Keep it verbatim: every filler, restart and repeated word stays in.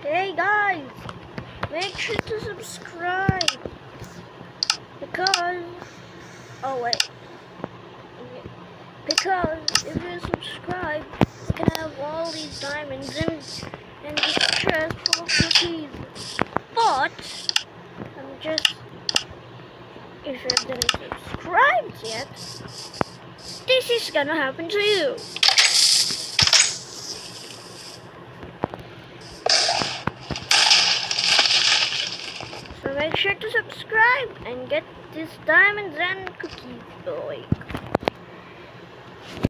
Hey guys, make sure to subscribe because oh wait because if you subscribe you can have all these diamonds and and this chest full of cookies. But I'm just if you didn't subscribe yet, this is gonna happen to you. So make sure to subscribe and get these diamonds and cookies, boy.